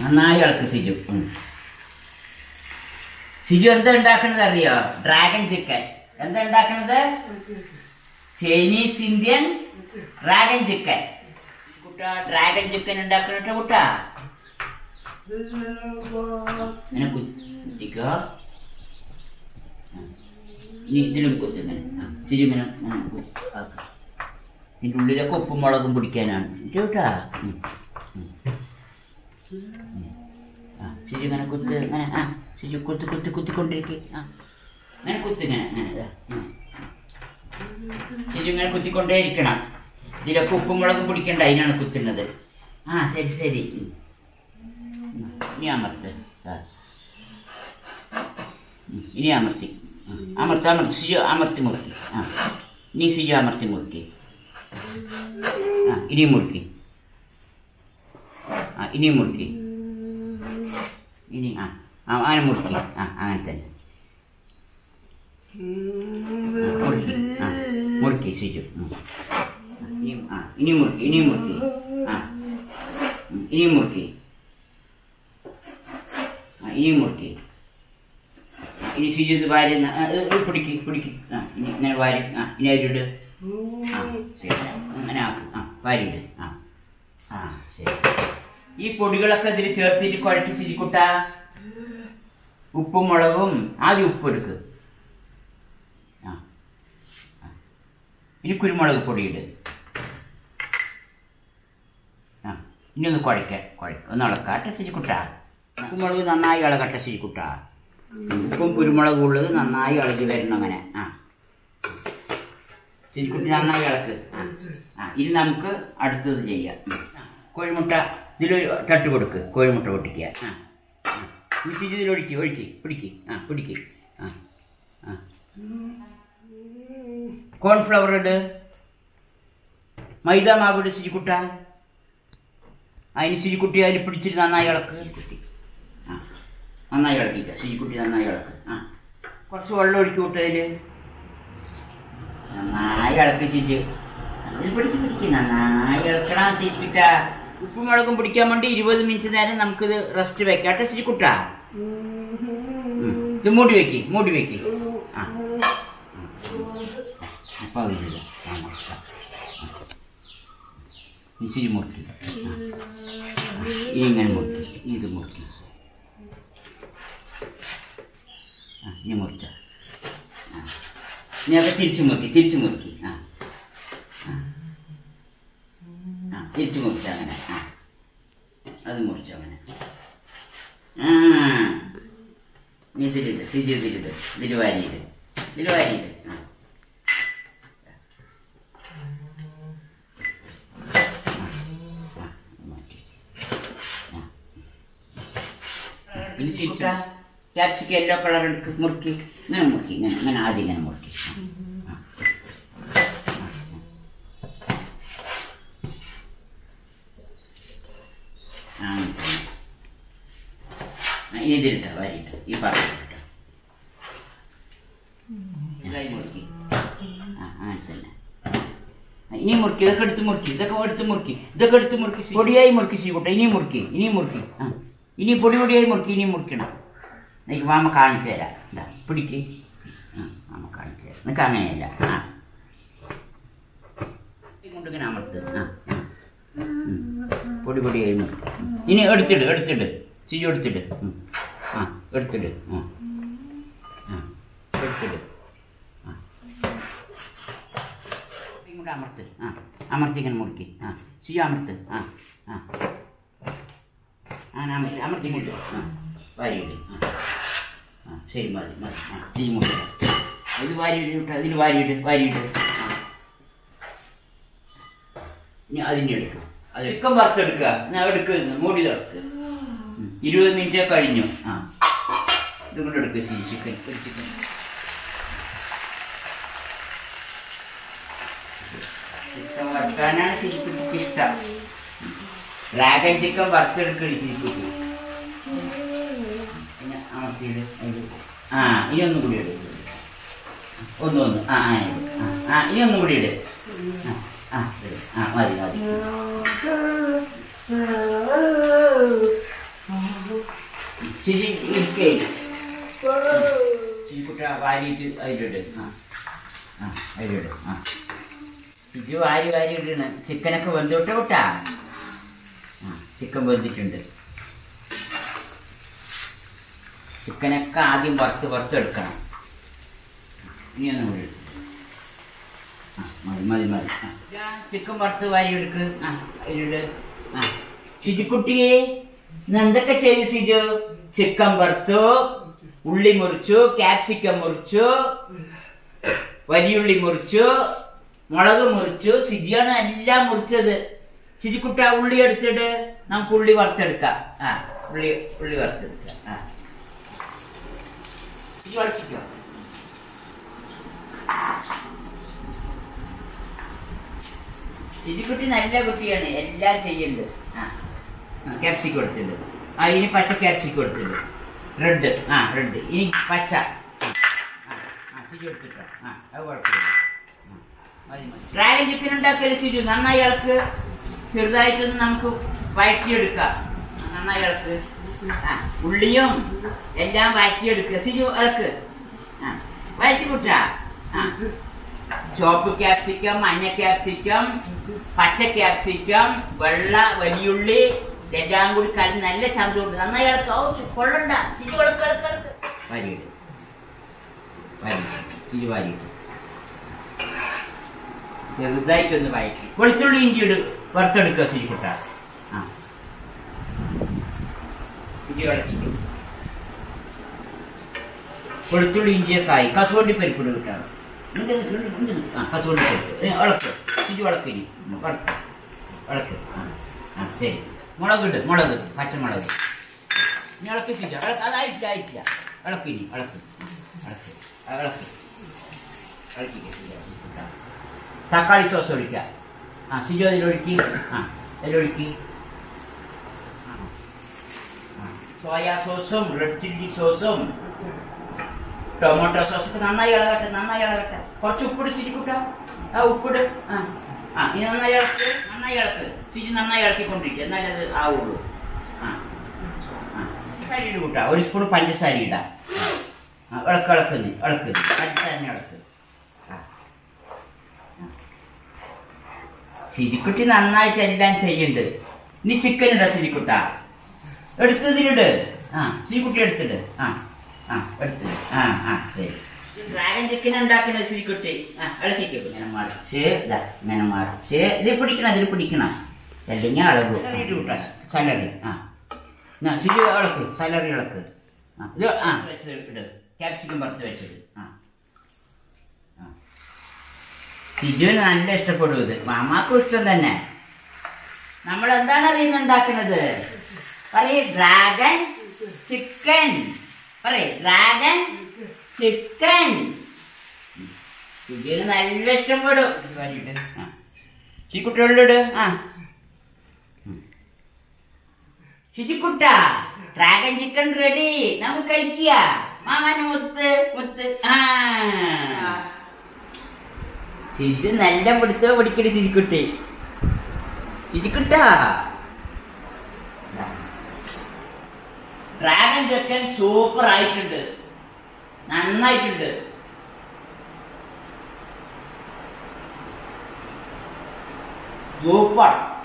നന്നായി ഇളക്ക് സിജു. സിജു എന്താ ഉണ്ടാക്കണത് അറിയോ? Dragon chicken. എന്താ ഉണ്ടാക്കണത്? Chinese Indian dragon chicken. കുട്ടാ ഡ്രാഗൺ ചിക്കൻ ഉണ്ടാക്കണ കുട്ടാ. ഇങ്ങനെ കുത്തിക്ക. ഇനി ഇതിലും കുത്തിങ്ങനെ സിജു ഇങ്ങനെ ആക്ക. ഇതിൻ്റെ ഉള്ളിലൊക്കെ ഉപ്പും മുളകും പിടിക്കാനാണ് കേട്ടാ. സിജു ഇങ്ങനെ കുത്ത് ഇങ്ങനെ. സിജു കുത്തിക്കൊണ്ടിരിക്കുക. അങ്ങനെ കുത്തിങ്ങനെ അങ്ങനെ. സിജു ഇങ്ങനെ കുത്തിക്കൊണ്ടേ ഇരിക്കണം. ഇതിലൊക്കെ ഉപ്പും മുളകും പിടിക്കണ്ട, അതിനാണ് കുത്തുന്നത്. ശരി. ഇനി അമർത്ത്. ഇനി അമർത്തി സിജു അമർത്തി മുറുക്കി. ഇനി സിജു അമർത്തി മുറുക്കി. ഇനിയും മുറുക്കി. ഇനിയും മുറുക്കി. ഇനി അങ്ങനെ മുറുക്കി. അങ്ങനെ തന്നെ മുറുക്കി സിജു. ഇനിയും മുറുക്കി. ഇനിയും മുറുക്കി. ഇനിയും മുറുക്കി. ഇനിയും മുറുക്കി. ഇനി സിജു ഇത് വാരി പിടിക്ക്. ഇനി ഇങ്ങനെ വാരി. ഇനി അരിയിട്. ശരി അങ്ങനെ ആക്കും. വാരിയിട്. ശരി. ഈ പൊടികളൊക്കെ ഇതിൽ ചേർത്തിട്ട് കുഴച്ച് സിജിക്കുട്ട. ഉപ്പും മുളകും ആദ്യം ഉപ്പ് എടുക്ക്. ഇനി കുരുമുളക് പൊടിയിട്. ഇനി ഒന്ന് ഒന്ന് ഇളക്കാട്ടെ സിജിക്കുട്ട. ഉപ്പുമുളക് നന്നായി ഇളകട്ടെ സിജിക്കുട്ട. ഉപ്പും കുരുമുളകും ഉള്ളത് നന്നായി ഇളകി വരണം. അങ്ങനെ സിജിക്കുട്ടി നന്നായി ഇളക്ക്. ഇനി നമുക്ക് അടുത്തത് ചെയ്യാം. കോഴിമുട്ട ഇതിലൊരു തട്ട് കൊടുക്ക്. കോഴിമുട്ട പൊട്ടിക്കുക. ഈ സിജു ഇതിലൊഴിക്ക്. പിടിക്ക്. കോൺഫ്ലവർ ഇട്. മൈദ മാവ് ഇട് സിജിക്കുട്ട. അതിന് സിജിക്കുട്ടി അതിൽ പിടിച്ചിട്ട് നന്നായി ഇളക്ക്. നന്നായി ഇളക്കിക്ക സിജിക്കുട്ടി. നന്നായി ഇളക്ക്. കുറച്ച് വെള്ളം ഒഴിക്കി വിട്ടതിൽ നന്നായി ഇളക്ക് സിജു. അതിൽ പിടിക്ക്. നന്നായി ഇളക്കണം സിജിക്കുട്ട. ഉപ്പും മുളകും പിടിക്കാൻ വേണ്ടി 20 മിനിറ്റ് നേരം നമുക്കിത് റെസ്റ്റ് വെക്കാട്ടെ സിജിക്കുട്ട. ഇത് മൂടി വെക്ക്. അപ്പം അതില്ല സിജു മുറുക്കി. ഇങ്ങനെ മുറുക്കി. ഇത് മുറുക്കി. ഇനി മുറിച്ച. ഇനി അത് തിരിച്ചു മുറുക്കി. തിരിച്ചു മുറിച്ച. അങ്ങനെ അത് മുറിച്ചു. അങ്ങനെ ഇതിലിട് സിജു. ഇതിൽ വാരിയിട്. ഇനി തിരിച്ചാ ക്യാപ്സിക്കം യെല്ലോ കളർ എടുക്ക്. മുറുക്കി. ഇങ്ങനെ ആദ്യം ഇങ്ങനെ മുറുക്കി. ഇനി ഇതിലിട്ട വാരിയിട്ട. ഈ പാത്രത്തിലിട്ട. മുറുക്കി. അങ്ങനെ തന്നെ. ഇനി മുറുക്കി. ഇതൊക്കെ എടുത്ത് മുറുക്കി. പൊടിയായി മുറുക്കി ചെയ്യൂട്ടെ. ഇനിയും മുറുക്കി. ഇനി പൊടിയായി മുറുക്കി. ഇനിയും മുറിക്കണം. എനിക്ക് മാമ കാണിച്ചു തരാം. പിടിക്ക്. മാമ കാണിച്ചു തരാം. നിനക്ക് അങ്ങനെയല്ല. കൊണ്ടിങ്ങനെ അമർത്ത്. പൊടിയായി മുറുക്കി. ഇനി എടുത്തിട് സിജു. എടുത്തിട്. ഇങ്ങോട്ട് അമർത്തി ഇങ്ങനെ മുറുക്കി. സിജു അമർത്ത്. അമർത്തി ഇങ്ങോട്ട് വാരിയിട്. ശരി മതി. സിജു മുറുക്കി. ഇത് വാരിയിട്ട് അതിൽ വാരിയിട്. ഇനി അതിൻ്റെ എടുക്കുക. അത് ചിക്കൻ വറുത്തെടുക്കുക. ഞാൻ എടുക്കുന്നു. മൂടി തുറക്കുക. 20 മിനിറ്റ് കഴിഞ്ഞു. ഇതും കൂടെ എടുക്കുക. ചിക്കൻ ചിക്കൻ വറുക്കാനാണ് ശരിക്കും ഇഷ്ടം. ഡ്രാഗൺ ചിക്കൻ വറുത്തെടുക്കുകയാണ് ശരിക്കും. പിന്നെ അമർത്തിയിട്ട് ഇനി ഒന്നും കൂടി എടുക്കുക. ഒന്ന് ഇനി ഒന്നും കൂടി ഇട്. മതി. ശരി ഇരിക്കേ ശരിക്കുട്ട വാരിയിട്ട് അതിലിട് അതിലിട് ശരി വാരി ഇടണ് ചിക്കനൊക്കെ വെന്തോട്ടെ കൂട്ടാ ചിക്കൻ വെന്തിട്ടുണ്ട് ചിക്കനൊക്കെ ആദ്യം വറുത്തെടുക്കണം ഇനി ഒന്ന് കൂടി മതി ചിക്കൻ വറുത്ത് വാരി എടുക്ക് അതിലിട് ശുചിക്കുട്ടിയെ ഇന്ന് എന്തൊക്കെ ചെയ്തു സിജു ചിക്കൻ വറുത്തു ഉള്ളി മുറിച്ചു ക്യാപ്സിക്കം മുറിച്ചു വലിയുള്ളി മുറിച്ചു മുളക് മുറിച്ചു സിജിയാണ് എല്ലാം മുറിച്ചത് ശുചിക്കുട്ട ഉള്ളി എടുത്തിട്ട് നമുക്ക് ഉള്ളി വറുത്തെടുക്കാം ഉള്ളി വറുത്തെടുക്കാം ശുചി വളച്ചിക്കോ ശുചിക്കുട്ടി നല്ല കുട്ടിയാണ് എല്ലാം ചെയ്യുന്നുണ്ട് ക്യാപ്സിക്കം എടുത്തിട്ടുണ്ട് ഇനി പച്ച ക്യാപ്സിക്കം എടുത്തിട്ടുണ്ട് റെഡ് റെഡ് ഇനി പച്ച ശുചി എടുത്തിട്ടോ അത് കുഴപ്പമില്ല ഡ്രാഗൺ ചിക്കൻ ഉണ്ടാക്കിയാലും ശുചി നന്നായി ഇളക്ക് ചെറുതായിട്ടൊന്ന് നമുക്ക് വഴറ്റിയെടുക്കാം നന്നായി ഇളക്ക് ഉള്ളിയും എല്ലാം വഴറ്റിയെടുക്കുക ശുചി ഇളക്ക് വഴറ്റി കൂട്ടാ ചുവപ്പ് ക്യാപ്സിക്കം മഞ്ഞ ക്യാപ്സിക്കം പച്ച ക്യാപ്സിക്കം വെള്ള വലിയുള്ളി എല്ലാം കൂടി കളി നല്ല ചന്തമുണ്ട് നന്നായി ഇളക്കോ കൊള്ളണ്ട ശുചി വാരിയിട്ട് ശുചി വാരിയിട്ട് ചെറുതായിട്ടൊന്ന് വഴറ്റി വെളുത്തുള്ളി ഇഞ്ചി വറുത്തെടുക്കുക ശുചിക്കുട്ട ശുചി വളർത്തിക്കും വെളുത്തുള്ളി ഇഞ്ചിയൊക്കെ ആയി കസുവണ്ടി പരിപ്പിട് കിട്ടാണ് കസുവണ്ടി പരിപ്പ് ഇളക്ക് ശുചി വളക്കിനി ഇളക്ക് ശരി മുളക് പച്ചമുളക് ഇനി ഇളക്കി ശുചി അതായിട്ടില്ല ഇളക്കിനി ഇളക്ക് തക്കാളി സോസ് ഒഴിക്കാം ശുചി അതിലൊഴുക്കി അതിലൊഴുക്കി സോയാ സോസും റെഡ് ചില്ലി സോസും ടൊമാറ്റോ സോസൊക്കെ നന്നായി ഇളകട്ടെ കുറച്ച് ഉപ്പിട് ശുചിക്കുട്ട ഉപ്പിട് ഇനി നന്നായി ഇളക്ക് ശുചി നന്നായി ഇളക്കിക്കൊണ്ടിരിക്കുക എന്നാലേ അത് ആവുള്ളൂ പഞ്ചസാര ഇട് കൂട്ടാ ഒരു സ്പൂൺ പഞ്ചസാര ഇടാം ഇളക്ക് പഞ്ചസാര ഇളക്ക് ശുചിക്കുട്ടി നന്നായിട്ട് എല്ലാം ചെയ്യുന്നുണ്ട് ഇനി ചിക്കൻ ഇടാ ശുചിക്കുട്ട എടുത്തതിലിട് ശുചിക്കുട്ടി എടുത്തിട്ട് എടുത്തിട്ട് ശരി ഡ്രാഗൺ ചിക്കൻ ഉണ്ടാക്കുന്നത് ശുചിക്കുട്ടി ഇളക്കിക്കോ ഇങ്ങനെ മറിച്ച് ഇതിൽ പിടിക്കണം അല്ലെങ്കിൽ അളവ് കൂട്ടാ സലറി ശുചി ഇളക്ക് സലറി ഇളക്ക് ഇത് വെച്ചത് ഇട് ക്യാപ്സിക്കം വറുത്ത് വെച്ചത് സിജുവിന് നല്ല ഇഷ്ടപ്പെടും ഇത് മാമാക്കും ഇഷ്ടം തന്നെ നമ്മൾ എന്താണ് അറിയുന്നുണ്ടാക്കുന്നത് പറയേ ഡ്രാഗൺ ചിക്കൻ ഡ്രാഗൺ ചിക്കൻ സിജുവിന് നല്ല ഇഷ്ടപ്പെടും ശിക്കുട്ടികളിട് ശുചിക്കുട്ട ഡ്രാഗൺ ചിക്കൻ റെഡി നമുക്ക് കഴിക്കുക മാമാന് മുത്ത് ചിജു നല്ല പിടിക്കടി ചിജിക്കുട്ട ഡ്രാഗൺ ചിക്കൻ സൂപ്പർ ആയിട്ടുണ്ട് നന്നായിട്ടുണ്ട് സൂപ്പർ